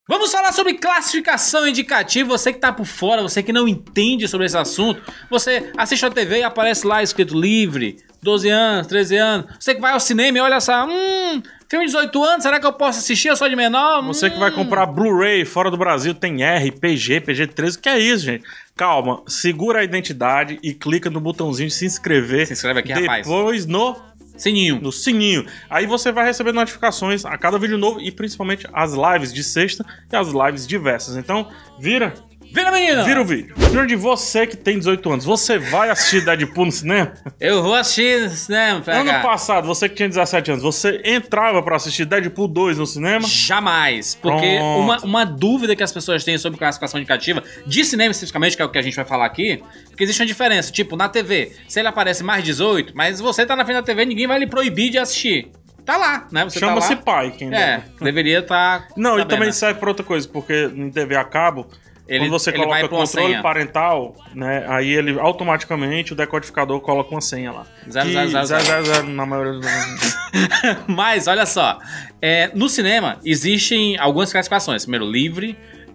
Vamos falar sobre classificação indicativa. Você que tá por fora, você que não entende sobre esse assunto, você assiste a TV e aparece lá escrito livre, 12 anos, 13 anos. Você que vai ao cinema e olha só, filme de 18 anos, será que eu posso assistir? Eu sou de menor? Você que vai comprar Blu-ray fora do Brasil, tem R, PG, PG-13, que é isso, gente? Calma, segura a identidade e clica no botãozinho de se inscrever. Se inscreve aqui, depois rapaz. no sininho. No sininho. Aí você vai receber notificações a cada vídeo novo e principalmente as lives de sexta e as lives diversas. Então, vira, menino! Vira o vídeo. De você que tem 18 anos, você vai assistir Deadpool no cinema? Eu vou assistir no cinema, PH. Ano passado, você que tinha 17 anos, você entrava pra assistir Deadpool 2 no cinema? Jamais. Porque uma dúvida que as pessoas têm sobre classificação indicativa, de cinema especificamente, que é o que a gente vai falar aqui, porque existe uma diferença. Tipo, na TV, se ele aparece mais 18, mas você tá na frente da TV, ninguém vai lhe proibir de assistir. Tá lá, né? Você chama-se tá lá. pai, quem deveria estar. Não, sabendo, e também né? serve pra outra coisa, porque em TV a cabo, quando você coloca controle parental, né, aí ele automaticamente, o decodificador coloca uma senha lá. 000 na maioria dos... Mas, olha só, no cinema existem algumas classificações. Primeiro, livre,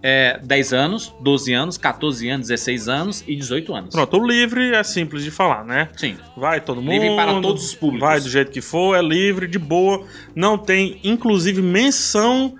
10 anos, 12 anos, 14 anos, 16 anos e 18 anos. Pronto, o livre é simples de falar, né? Sim. Vai todo mundo. Livre para todos os públicos. Vai do jeito que for, é livre, de boa. Não tem, inclusive, menção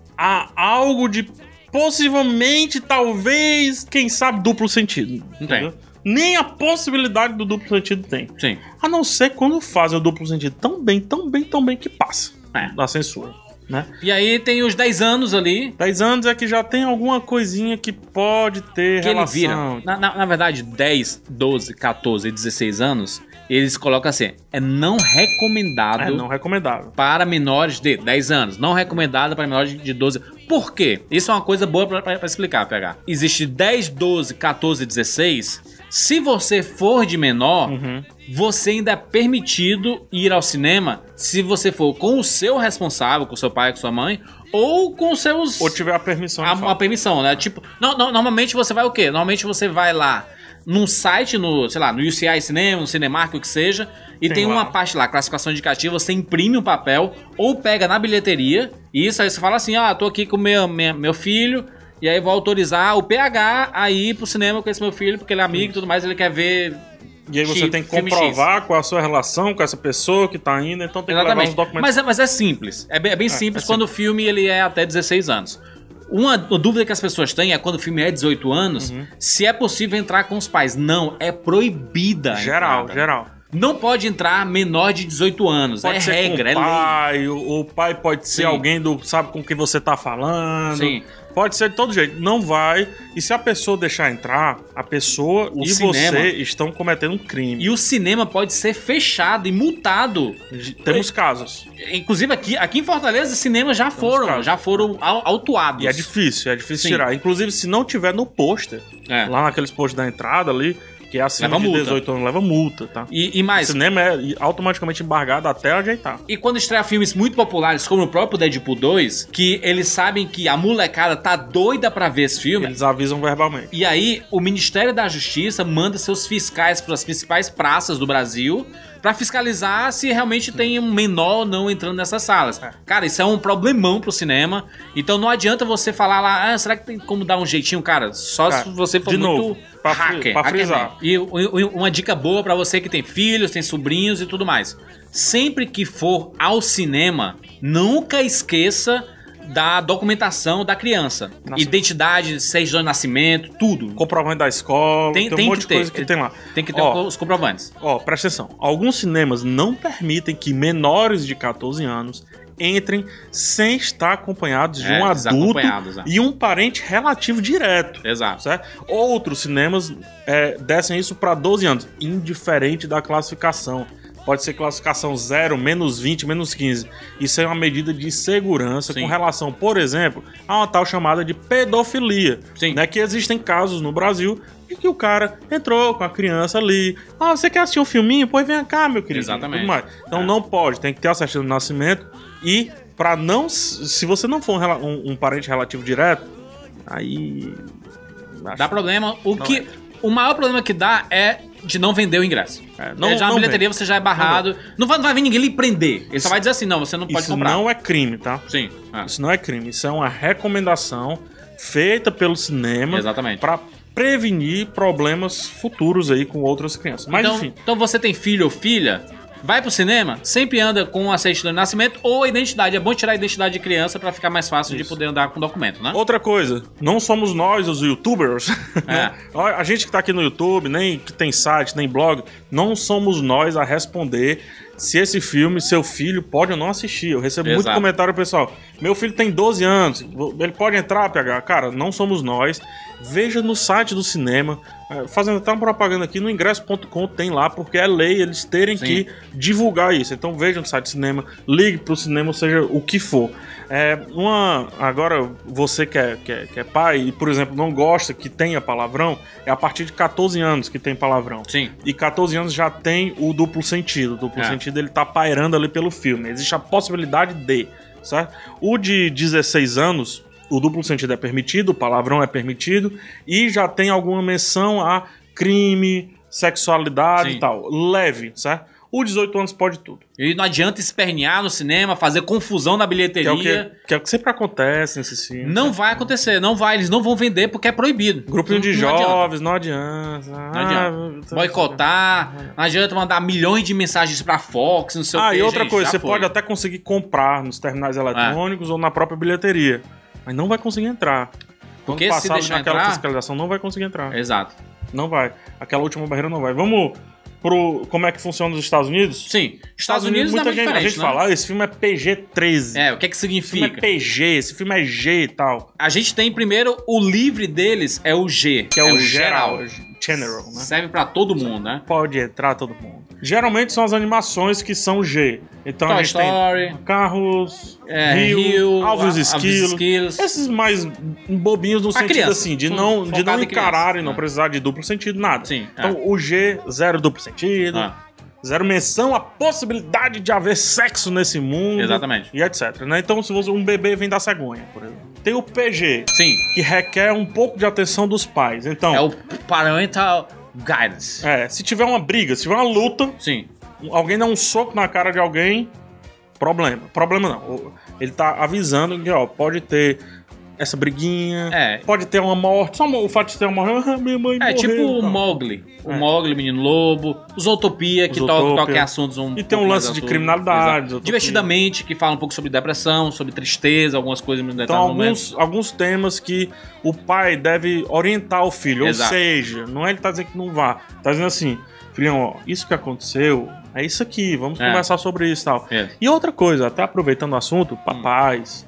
a algo de... possivelmente, talvez, quem sabe, duplo sentido. Não tem. Nem a possibilidade do duplo sentido tem. Sim. A não ser quando fazem o duplo sentido tão bem que passa da censura, né? E aí tem os 10 anos ali. 10 anos é que já tem alguma coisinha que pode ter que relação. Ele vira. Na verdade, 10, 12, 14 e 16 anos, eles colocam assim, é não recomendado. É não recomendável. Para menores de 10 anos. Não recomendado para menores de 12. Por quê? Isso é uma coisa boa pra explicar, PH. Existe 10, 12, 14 e 16. Se você for de menor, você ainda é permitido ir ao cinema se você for com o seu responsável, com o seu pai, com sua mãe, ou com seus... Ou tiver a permissão. A permissão, né? Tipo, normalmente você vai o quê? Normalmente você vai lá num site, sei lá, no UCI Cinema, no Cinemark, o que seja, e tem uma parte lá, classificação indicativa, você imprime um papel ou pega na bilheteria, e isso aí você fala assim, tô aqui com meu filho, e aí vou autorizar o PH a ir pro cinema com esse meu filho, porque ele é amigo e tudo mais, ele quer ver... E aí você tem que comprovar qual a sua relação com essa pessoa que tá indo, então tem que levar os documentos. Mas é simples, é bem simples quando o filme ele é até 16 anos. Uma dúvida que as pessoas têm é quando o filme é 18 anos, se é possível entrar com os pais. Não, é proibida. Geral. Não pode entrar menor de 18 anos. Pode ser regra, com o pai, lei. O pai pode ser alguém sabe com quem você tá falando. Sim. Pode ser de todo jeito. Não vai. E se a pessoa deixar entrar, a pessoa você estão cometendo um crime. E o cinema pode ser fechado e multado. Temos casos. Inclusive aqui em Fortaleza, cinemas já foram autuados. E é difícil tirar. Inclusive, se não tiver no pôster, lá naqueles posters da entrada ali, que é acima de 18 anos, leva multa, tá? E mais... O cinema é automaticamente embargado até ajeitar. E quando estreia filmes muito populares, como o próprio Deadpool 2, que eles sabem que a molecada tá doida pra ver esse filme... Eles avisam verbalmente. E aí, o Ministério da Justiça manda seus fiscais pras principais praças do Brasil pra fiscalizar se realmente tem um menor ou não entrando nessas salas. Cara, isso é um problemão pro cinema. Então não adianta você falar lá, será que tem como dar um jeitinho, cara? Só se você for muito hacker. Pra frisar. E uma dica boa pra você que tem filhos, tem sobrinhos e tudo mais. Sempre que for ao cinema, nunca esqueça da documentação da criança. Identidade, certidão de nascimento, tudo. Comprovante da escola, tem um monte de coisa que tem lá. Tem que ter os comprovantes. Presta atenção. Alguns cinemas não permitem que menores de 14 anos entrem sem estar acompanhados de um adulto e um parente relativo direto. Exato. Certo? Outros cinemas descem isso para 12 anos, indiferente da classificação. Pode ser classificação 0, menos 20, menos 15. Isso é uma medida de segurança com relação, por exemplo, a uma tal chamada de pedofilia. Né, que existem casos no Brasil de que o cara entrou com a criança ali. Você quer assistir um filminho? Pois vem cá, meu querido. Exatamente. Então não pode, tem que ter a certidão de nascimento. E para não... Se você não for um parente relativo direto, aí... Dá problema. O maior problema que dá é de não vender o ingresso. Já na bilheteria você já é barrado. Não vai vir ninguém lhe prender. Ele só vai dizer assim, não, você não pode comprar. Isso não é crime, tá? Sim. Isso não é crime. Isso é uma recomendação feita pelo cinema. Exatamente. Pra prevenir problemas futuros aí com outras crianças. Mas enfim. Então você tem filho ou filha, vai pro cinema, sempre anda com a certidão de nascimento ou a identidade. É bom tirar a identidade de criança pra ficar mais fácil de poder andar com documento, né? Outra coisa, não somos nós os youtubers, né? A gente que tá aqui no YouTube, nem que tem site, nem blog, não somos nós a responder se esse filme, seu filho, pode ou não assistir. Eu recebo muito comentário, pessoal. Meu filho tem 12 anos, ele pode entrar, PH? Cara, não somos nós. Veja no site do cinema, fazendo até uma propaganda aqui, no ingresso.com tem lá, porque é lei eles terem que divulgar isso. Então veja no site do cinema, ligue pro cinema, seja o que for. Agora, você que é pai e, por exemplo, não gosta que tenha palavrão, é a partir de 14 anos que tem palavrão. Sim. E 14 anos já tem o duplo sentido. O duplo sentido ele tá pairando ali pelo filme. Existe a possibilidade de, certo? O de 16 anos, o duplo sentido é permitido, o palavrão é permitido e já tem alguma menção a crime, sexualidade e tal. Leve, certo? O 18 anos pode tudo. E não adianta espernear no cinema, fazer confusão na bilheteria. Que é o que sempre acontece nesses filmes. Não vai acontecer, não vai. Eles não vão vender porque é proibido. Grupinho de jovens, não adianta. Não adianta. Boicotar, não adianta mandar milhões de mensagens pra Fox, não sei o que. E outra coisa, você pode até conseguir comprar nos terminais eletrônicos ou na própria bilheteria. Mas não vai conseguir entrar. Porque se deixar naquela entrar, fiscalização, não vai conseguir entrar. Exato. Não vai. Aquela última barreira não vai. Vamos como é que funciona nos Estados Unidos? Sim. Estados Unidos muita gente, a gente fala, esse filme é PG-13. O que significa? Esse filme é PG, esse filme é G e tal. A gente tem primeiro, o livre deles é o G. Que é o geral. General, né? Serve pra todo mundo, né? Pode entrar todo mundo. Geralmente são as animações que são G. Então Toy a gente Story, tem Carros, Rio, Alvos e Esquilos. Esses mais bobinhos no sentido criança, assim, de não encararem, não precisar de duplo sentido, nada. Sim, então o G, zero duplo sentido. Zero menção à possibilidade de haver sexo nesse mundo. Exatamente. E etc. Né? Então, se um bebê vem da cegonha, por exemplo. Tem o PG, sim, que requer um pouco de atenção dos pais. Então, é o Parental Guidance. Se tiver uma briga, se tiver uma luta, sim, alguém dá um soco na cara de alguém, problema. Problema não. Ele tá avisando que, pode ter essa briguinha, pode ter uma morte. Só o fato de ter uma morte, minha mãe morreu. Tipo o Mowgli. O Mowgli, Menino Lobo. Os Zootopia, que toca em assuntos e tem um lance de criminalidade. Divertidamente, que fala um pouco sobre depressão, sobre tristeza, algumas coisas no detalhe. Então, alguns temas que o pai deve orientar o filho. Ou seja, não é ele tá dizendo que não vá. Tá dizendo assim, filhão, isso que aconteceu, é isso aqui, vamos conversar sobre isso e tal. E outra coisa, até aproveitando o assunto, papais,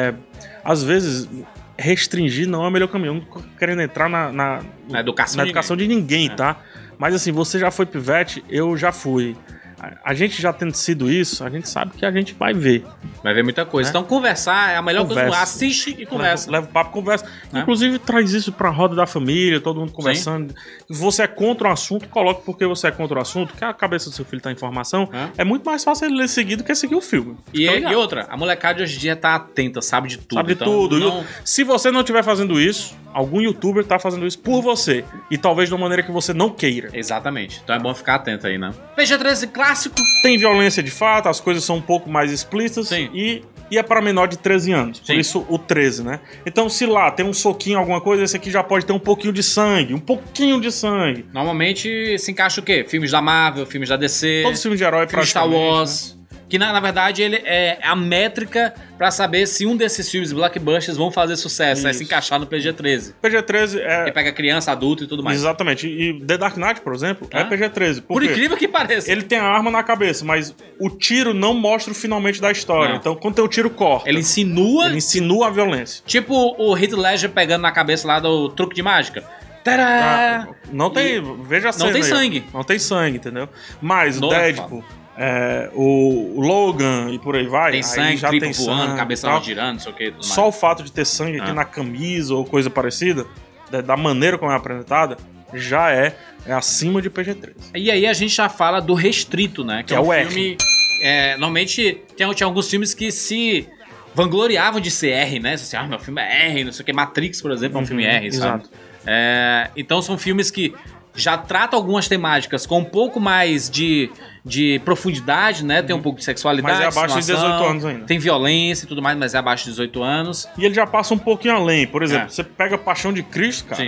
às vezes restringir não é o melhor caminho. Eu não tô querendo entrar na educação de ninguém, tá? Mas assim, você já foi pivete, eu já fui. A gente já tendo sido isso, a gente sabe que a gente vai ver. Vai ver muita coisa. Então conversar é a melhor coisa. Assiste e conversa. Leva o papo, conversa. Inclusive traz isso pra roda da família, todo mundo conversando. Se você é contra o assunto, coloque porque você é contra o assunto, que a cabeça do seu filho tá em informação. É muito mais fácil ele ler seguido do que seguir o filme. E outra, a molecada de hoje em dia tá atenta, sabe de tudo. Sabe de tudo. Se você não estiver fazendo isso, algum youtuber tá fazendo isso por você. E talvez de uma maneira que você não queira. Exatamente. Então é bom ficar atento aí, né? PG-13 clássico. Tem violência de fato, as coisas são um pouco mais explícitas. Sim. E é para menor de 13 anos. Por isso o 13, né? Então se lá tem um soquinho, alguma coisa, esse aqui já pode ter um pouquinho de sangue. Um pouquinho de sangue. Normalmente se encaixa o quê? Filmes da Marvel, filmes da DC. Todos os filmes de herói pra Star Wars. Né? Que na verdade ele é a métrica pra saber se um desses filmes blockbusters vão fazer sucesso. É se encaixar no PG-13. PG-13 é... Que pega criança, adulto e tudo mais. Exatamente. E The Dark Knight, por exemplo, é PG-13. Por incrível que pareça. Ele tem a arma na cabeça, mas o tiro não mostra o finalmente da história. Então quando tem o tiro, corta. Ele insinua a violência. Tipo o Heath Ledger pegando na cabeça lá do truque de mágica. Não tem... Veja a cena. Não tem sangue. Não tem sangue, entendeu? Mas o Deadpool... o Logan e por aí vai. Tem sangue, aí já tem voando, sangue, cabeça girando, não sei o que. Só o fato de ter sangue aqui na camisa ou coisa parecida, da maneira como é apresentada, já é acima de PG-13. E aí a gente já fala do restrito, né? Que é o filme. Normalmente tinha alguns filmes que se vangloriavam de ser R, né? Assim, meu filme é R, não sei o que. Matrix, por exemplo, é um filme R, sabe? Exato. Então são filmes que já trata algumas temáticas com um pouco mais de profundidade, né? Tem um pouco de sexualidade, mas é abaixo de 18 anos ainda. Tem violência e tudo mais, mas é abaixo de 18 anos. E ele já passa um pouquinho além. Por exemplo, você pega Paixão de Cristo, cara. Sim.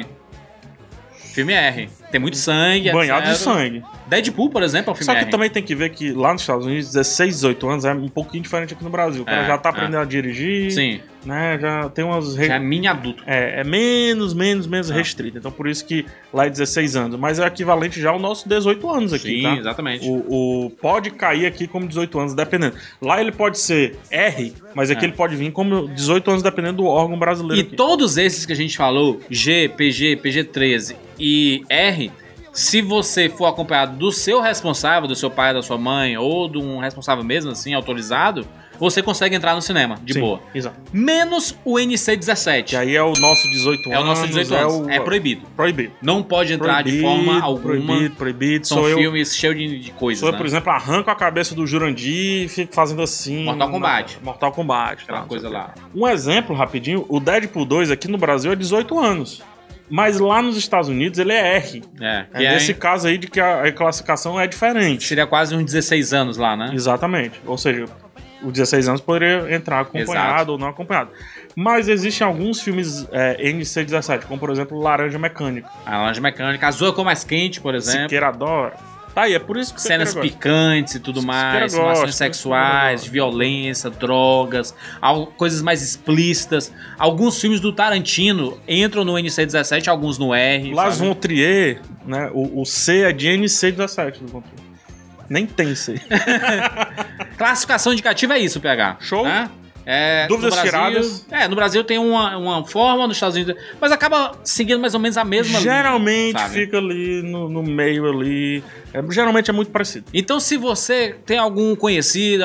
Filme R. Tem muito sangue, banhado de sangue. Deadpool, por exemplo, é um filme R. Só que também tem que ver que lá nos Estados Unidos, 16, 18 anos é um pouquinho diferente aqui no Brasil. O cara já tá aprendendo a dirigir. Sim. Né, já tem umas... Já é mini adulto. É menos restrito. Então por isso que lá é 16 anos. Mas é equivalente já ao nosso 18 anos aqui, tá? Sim, exatamente. Pode cair aqui como 18 anos, dependendo. Lá ele pode ser R, mas aqui ele pode vir como 18 anos, dependendo do órgão brasileiro. E aqui. Todos esses que a gente falou, G, PG, PG-13 e R... Se você for acompanhado do seu responsável, do seu pai, da sua mãe, ou de um responsável mesmo, assim, autorizado, você consegue entrar no cinema, de boa. Exato. Menos o NC-17. Que aí é o nosso 18 anos. É o nosso 18 anos. É proibido. Proibido. Não pode entrar de forma alguma. Proibido. São filmes cheios de coisas, né? Por exemplo, arranco a cabeça do Jurandir e fico fazendo assim... Mortal Kombat. Mortal Kombat. Aquela coisa lá. Um exemplo, rapidinho. O Deadpool 2 aqui no Brasil é 18 anos. Mas lá nos Estados Unidos ele é R. Nesse caso aí de que a classificação é diferente. Seria quase uns 16 anos lá, né? Exatamente. Ou seja, os 16 anos poderia entrar acompanhado ou não acompanhado. Mas existem alguns filmes NC-17, como por exemplo Laranja Mecânica. A Laranja Mecânica. Azul é cor mais quente, por exemplo. Siqueira adora. Tá aí, é por isso que cenas picantes e tudo mais, situações sexuais, de violência, drogas, coisas mais explícitas. Alguns filmes do Tarantino entram no NC-17, alguns no R. Las Von Trier, né? O C é de NC-17 do Von Trier. Nem tem C. Classificação indicativa é isso, PH. Show. Né? Dúvidas tiradas. No Brasil tem uma forma, nos Estados Unidos, mas acaba seguindo mais ou menos a mesma linha. Geralmente fica ali no meio ali. Geralmente é muito parecido. Então, se você tem algum conhecido,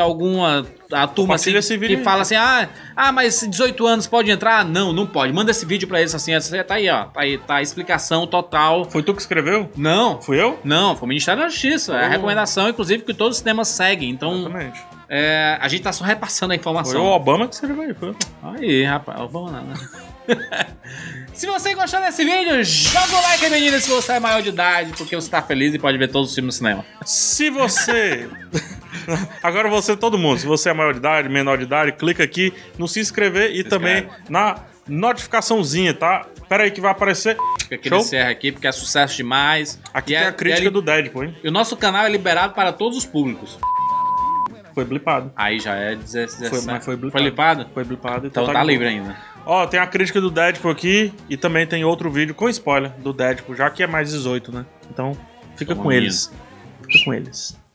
a turma assim, que fala assim, mas 18 anos pode entrar? Não pode. Manda esse vídeo pra eles assim, tá aí, ó. Tá a explicação total. Foi tu que escreveu? Não. Fui eu? Não, foi o Ministério da Justiça. É a recomendação, inclusive, que todos os cinemas seguem. Então, exatamente. A gente tá só repassando a informação. Foi o Obama que escreveu aí, foi. Aí, rapaz, Obama nada. Se você gostou desse vídeo, joga o like, menina, se você é maior de idade, porque você tá feliz e pode ver todos os filmes no cinema. Se você... Agora você, todo mundo, se você é maior de idade, menor de idade, clica aqui no se inscrever e também na notificaçãozinha, tá? Pera aí que vai aparecer. Fica aquele CR aqui, porque é sucesso demais. Aqui tem a crítica do Deadpool, hein? E o nosso canal é liberado para todos os públicos. Foi blipado. Aí já é 17. Foi blipado. Foi blipado? Foi blipado. Então tá livre ainda. Ó, tem a crítica do Deadpool aqui e também tem outro vídeo com spoiler do Deadpool, já que é mais 18, né? Então, fica com eles. Fica com eles.